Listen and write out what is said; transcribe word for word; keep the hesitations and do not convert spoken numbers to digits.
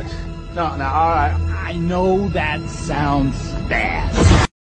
No, no, all right. I know that sounds bad.